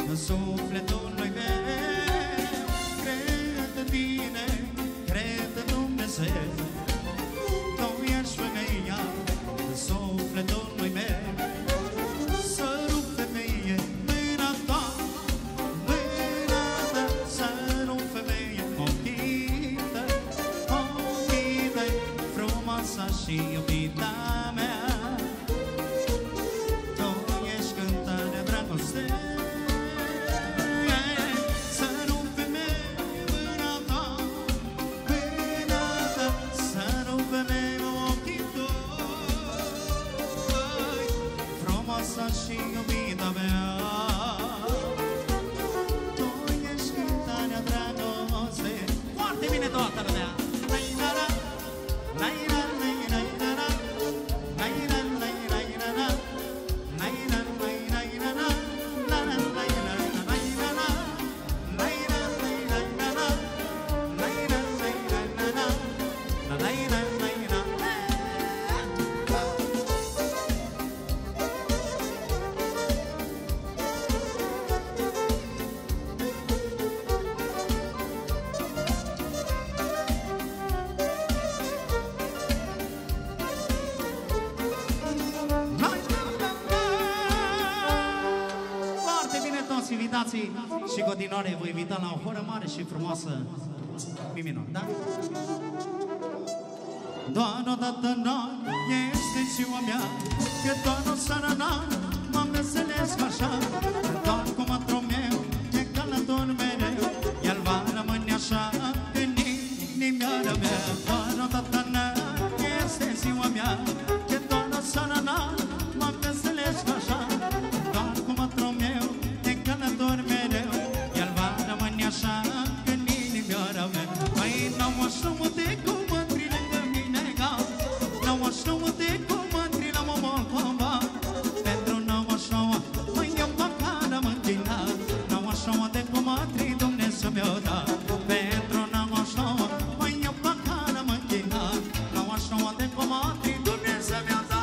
în sufletul meu. Cred în tine, cred în Dumnezeu. Tu ești femeia în sufletul meu. Să rup femeie mâna ta, mâna ta. Să rup femeie ochii tăi, ochii tăi. Frumoasa și iubita mea. Tu ești cântarea dragostei. Să rup femeie mâna ta, mâna ta. Să rup femeie ochii tăi. Frumoasa și iubita mea. Tu ești cântarea dragostei. Foarte bine toată lumea. Invitații și continuare vă invita la o horă mare și frumoasă mi minor, da? Doar odată n-am, este ziua mea, că doar o seară n-am, m-am veselesc așa. Doar cu mătrul meu, e călător mereu, el va rămâne așa în inimioara mea. Doar odată n-am, este ziua mea, că doar o seară n-am, m-am veselesc așa. Doar cu mătrul meu, călător mereu, el va rămâne așa în inimioara mea. Păi n-au așa multe cu mântri lângă mine, n-au așa multe cu mântri la Moldova. Pentru n-au așa, măi eu păcară mântina, n-au așa multe cu mântri Dumnezeu mi-o da. Pentru n-au așa, măi eu păcară mântina, n-au așa multe cu mântri Dumnezeu mi-o da.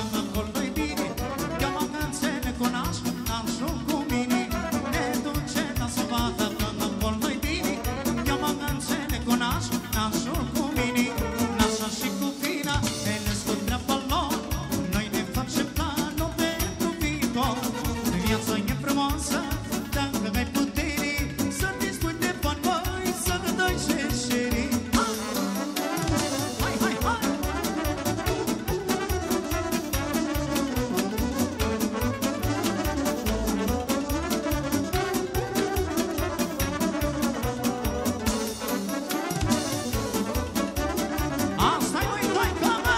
acolo-i bine, că mă înțeleg cu nașul, nașul cu mine. Ne duce la să vadă că acolo-i bine, că mă înțeleg cu nașul, nașul cu mine. Nașa și cu fina, ele sunt treaba lor, noi ne facem planul pentru viitor. Viața e frumoasă, dacă ai putere, să dispui de bani, băi, să ne dai șeșerii. Hai, hai, hai! Asta-i măi, taică, mă!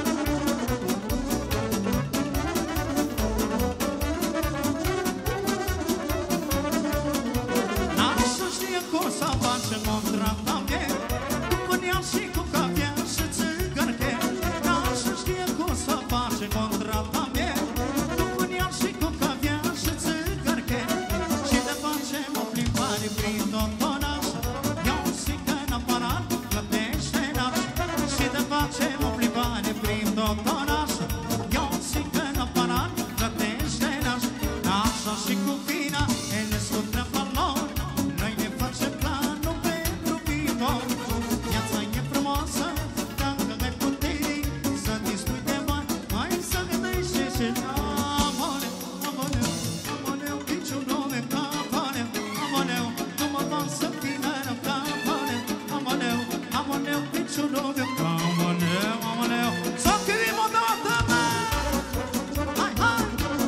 Nașa știe cum să facem un tratament, cu pâneal și cu cafea și țigărche. Nașa știe cum să facem un tratament, cu pâneal și cu cafea și țigărche. Și de facem o plimbare prin tot orașul, iau sică în aparat, plătește naș. Și de facem o plimbare prin tot orașul, iau sică în aparat, plătește naș. Nașa și cu fina, ele sunt treaba lor, noi ne facem planul pentru viitor. Viața e frumoasă, dacă ai putere, să dispui de bani, hai să ne dai șeșeri. Amoneu, amoneu, amoneu, niciun nume ca amoneu. Amoneu, nu mă van să fii mereu ca amoneu. Amoneu, amoneu, niciun nume ca amoneu, amoneu. Să fim odată, mă! Hai, hai!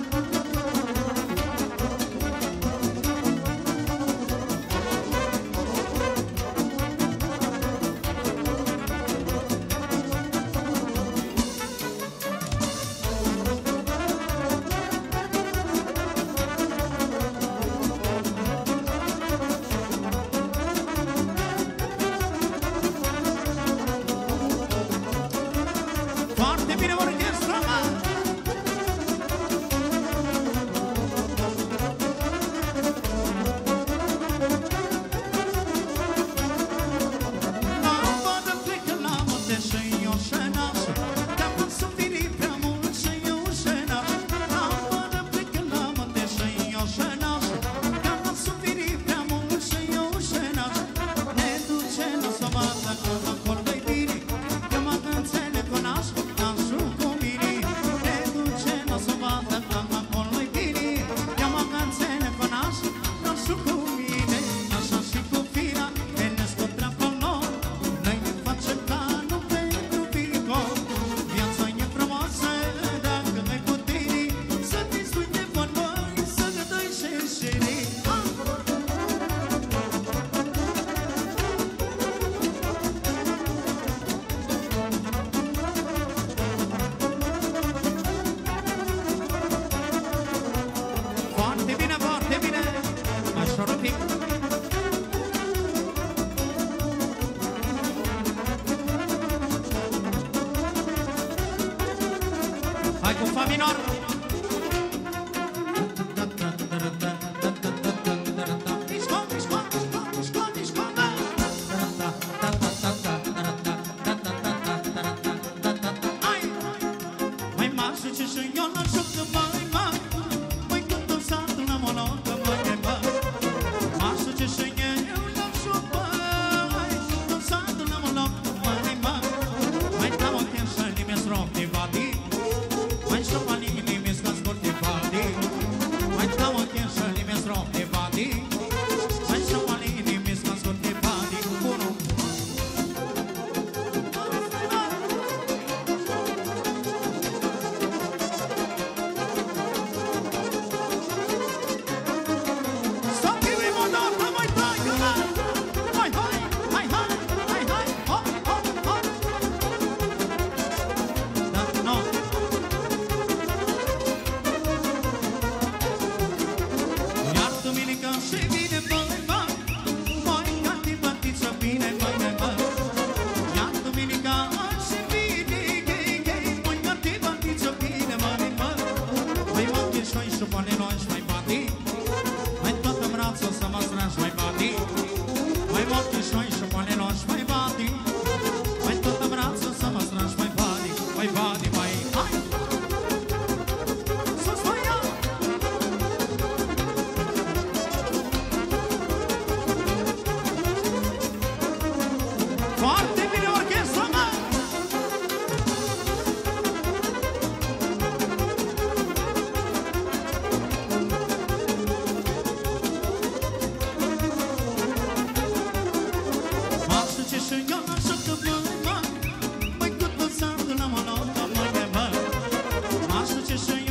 Foarte bine, orchestra, mă! La vadă plecă la munte și eu șenașă, dacă sunt vinit prea mult și eu șenașă. La vadă plecă la munte și eu șenașă, dacă sunt vinit prea mult și eu șenașă. Ne duce la să vadă că acolo-i bine, că mă înțeleg cu nașul, nașul cu mine. Ne duce la să vadă că acolo-i bine, că mă înțeleg cu nașul, nașul cu mine. Așa și cu fina, ele sunt treaba lor, noi ne facem planul pentru viitor. Viața e frumoasă, dacă ai putere, să dispui de bani, băi, să ne dai șeșerii. Foarte bine, foarte bine! Așa un pic. Hai cu fa minor! Disco, disco, disco, disco, disco, da! Hai! Mai marșă ce și eu la joc de mai mari, mai cânt în satul la monocă, mai de bani. Marșă ce și eu la joc, mai cânt în satul la monocă, mai de bani. Mai dau o cheșă, nimeni s-roc de vadi, mai șopa nimeni s-cascur de vadi. Mai dau o cheșă, nimeni s-roc de vadi, mai șopa nimeni s-cascur de vadi. Unu. Stop giving more love, come on, come on. Hai, hai, hai, hai, hai, hai, hop, hop, hop. Da, no. Iar duminica și vine, băi, băi, băi, canti bătiță bine, băi, băi, băi. Iar duminica și vine, gay, gay, băi, canti bătiță bine, băi, băi. Mai mă cheșoi și pune noi și mai bati, mai toată brațul să mă strângi, mai bati. Mai mă cheșoi și pune noi și mai bati, mai toată brațul să mă strângi, mai bati, mai bati, mai hai. face și